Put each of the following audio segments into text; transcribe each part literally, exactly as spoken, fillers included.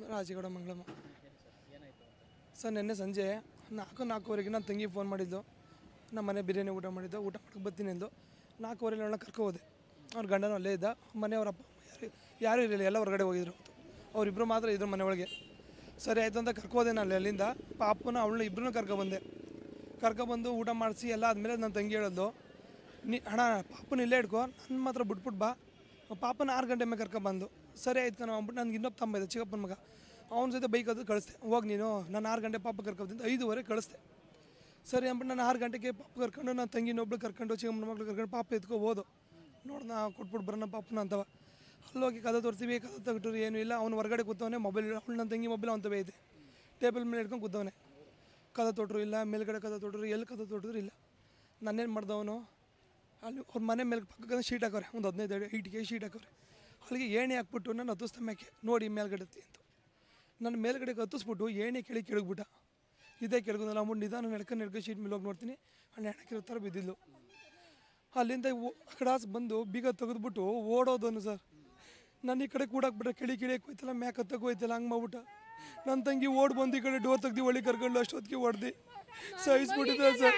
Rajagouda Mangalamma. Sir ನಿನ್ನೆ ಸಂಜೆ ನಾಲ್ಕು ನಾಲ್ಕುವರೆಗೆ ನನ್ನ ತಂಗಿ ಫೋನ್ ಮಾಡಿದ್ದು, ನಮ್ಮ ಮನೆ ಬಿರಿಯಾನಿ ಊಟ ಮಾಡಿದ್ದು, ಊಟ ಮಾಡಕ್ಕೆ ಬರ್ತೀನಿ ಎಂದು. ನಾಲ್ಕುವರೆಗೆ ಅವಳನ್ನ ಕರ್ಕೊ ಹೋದೆ. ಅವ್ರ ಗಂಡನೂ ಅಲ್ಲೇ ಇದ್ದ, ಮನೆಯವ್ರ ಅಪ್ಪ ಯಾರು ಯಾರೂ ಇರಲಿಲ್ಲ, ಎಲ್ಲ ಹೊರಗಡೆ ಹೋಗಿದ್ರು. ಅವರಿಬ್ಬರು ಮಾತ್ರ ಇದ್ರು ಮನೆ ಒಳಗೆ. ಸರಿ ಆಯಿತು ಅಂತ ಕರ್ಕೋದೆ ನಾನು ಅಲ್ಲಿಂದ. ಪಾಪನ ಅವಳನ್ನ ಇಬ್ಬರನ್ನೂ ಕರ್ಕೊಬಂದೆ. ಕರ್ಕೊಬಂದು ಊಟ ಮಾಡಿಸಿ ಎಲ್ಲ ಆದಮೇಲೆ ನನ್ನ ತಂಗಿ ಹೇಳೋದು, ನೀ ಅಣ್ಣ ಪಾಪನ ಇಲ್ಲೇ ಇಟ್ಕೋ, ನನ್ನ ಮಾತ್ರ ಬಿಟ್ಬಿಟ್ಟು ಬಾ. ಪಾಪನ ಆರು ಗಂಟೆ ಮೇಲೆ ಕರ್ಕೊಬಂದು ಸರಿ ಆಯ್ತು ನಾವು ಅಂದ್ಬಿಟ್ಟು ನನಗೆ ಇನ್ನೊಬ್ಬ ತಮ್ಮ ಇದೆ ಚಿಕ್ಕಪ್ಪನ ಮಗ, ಅವನ ಜೊತೆ ಬೈಕ್ ಅದು ಕಳಿಸ್ದೆ. ಹೋಗಿ ನೀನು ನಾನು ಆರು ಗಂಟೆ ಪಾಪ ಕರ್ಕೊಬಂದು ಐದುವರೆ ಕಳಿಸ್ದೆ. ಸರಿ ಅಂದ್ಬಿಟ್ಟು ನಾನು ಆರು ಗಂಟೆಗೆ ಪಾಪ ಕರ್ಕೊಂಡು ನನ್ನ ತಂಗಿನೊಬ್ಳು ಕರ್ಕೊಂಡು ಚಿಕ್ಕಮ್ಮನ ಮಗಳು ಕರ್ಕೊಂಡು ಪಾಪ ಎತ್ಕೋಬೋದು ನೋಡ್ದ ಕೊಟ್ಬಿಟ್ಟು ಬರೋಣ ಪಾಪನ ಅಂತವ. ಅಲ್ಲೋಗಿ ಕದ ತೋರಿಸ್ತೀವಿ, ಕದ ತೆಗೆಟರು ಏನೂ ಇಲ್ಲ. ಅವ್ನು ಹೊರಗಡೆ ಕೂತವನೇ, ಮೊಬೈಲ್ ಅವಳು ನನ್ನ ತಂಗಿ ಮೊಬೈಲ್ ಅವನ ತವೇ ಐತೆ, ಟೇಬಲ್ ಮೇಲೆ ಇಟ್ಕೊಂಡು ಕೂತವನೇ. ಕದ ತೊಟ್ರು ಇಲ್ಲ, ಮೇಲ್ಗಡೆ ಕದ ತೊಟ್ರು ಎಲ್ಲಿ ಕದ ತೊಟ್ಟಿದ್ರು ಇಲ್ಲ. ನಾನೇನು ಮಾಡ್ದವನು ಅಲ್ಲಿ ಅವ್ರ ಮನೆ ಮೇಲೆ ಪಕ್ಕದ ಶೀಟ್ ಹಾಕೋರೆ, ಒಂದು ಹದಿನೈದು ಅಡಿ ಐಟಿಗೆ ಶೀಟ್ ಹಾಕೋರೆ. ಅಲ್ಲಿಗೆ ಏಣಿ ಹಾಕ್ಬಿಟ್ಟು ನಾನು ಹತ್ತಿಸ್ತ ಮ್ಯಾಕೆ ನೋಡಿ ಮೇಲ್ಗಡೆ ಅಂತ ನನ್ನ ಮೇಲ್ಗಡೆಗೆ ಹತ್ತಿಸ್ಬಿಟ್ಟು ಏಣಿ ಕೆಳಗೆ ಕೆಳಗ್ಬಿಟ್ಟ. ಇದೇ ಕೆಳಗೋದಲ್ಲ ಅಂದ್ಬಿಟ್ಟು ನಿಧಾನ ನಡ್ಕೊಂಡು ನಡ್ಕೊಂಡು ಶೀಟ್ ಮೇಲೆ ಹೋಗಿ ನೋಡ್ತೀನಿ, ಅಲ್ಲಿ ಹೆಣಕ್ಕಿರೋ ಥರ ಬಿದ್ದಿದ್ದು. ಅಲ್ಲಿಂದ ಆ ಕಡೆ ಬಂದು ಬೀಗ ತೆಗೆದ್ಬಿಟ್ಟು ಓಡೋದನು ಸರ್. ನಾನು ಈ ಕಡೆ ಕೂಡಾಕ್ಬಿಟ್ರೆ ಕೆಳಿ ಕಿಳಿಯಕ್ಕೆ ಹೋಯ್ತಲ್ಲ, ಮ್ಯಾಕ್ ಹತ್ತಕ್ಕೆ ಹೋಯ್ತಲ್ಲ, ಹಂಗೆ ಮಾಡ್ಬಿಟ್ಟ. ನನ್ನ ತಂಗಿ ಓಡ್ ಬಂದು ಈ ಕಡೆ ಡೋರ್ ತೆಗ್ದು ಒಳ್ಳೆ ಕರ್ಕೊಂಡು ಅಷ್ಟೊತ್ತಿಗೆ ಹೊಡೆದು ಸಹಿಸ್ಬಿಟ್ಟಿದ್ದೆ ಸರ್.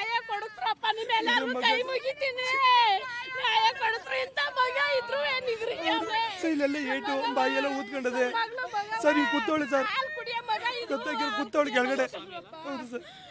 ಇಲ್ಲೆಲ್ಲ ಏಟು ಬಾಯಿಯೆಲ್ಲ ಊದ್ಕೊಂಡದೆ ಸರ್. ಈಗ ಕೂತವಳೆ ಸರ್, ಗೊತ್ತಾಗಿರೋ ಕೂತವಳೆ ಕೆಳಗಡೆ. ಹೌದು ಸರ್.